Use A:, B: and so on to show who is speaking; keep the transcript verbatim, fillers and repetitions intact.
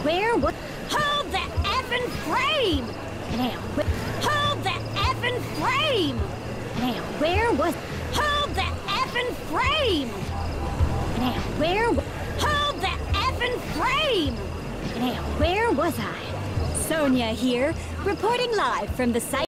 A: where was... Hold the effing frame! Now, where... Hold the effing frame! Now, where was... Hold the effing frame! Now, where... Hold the effing frame! Now, where was I? Sonia here, reporting live from the site.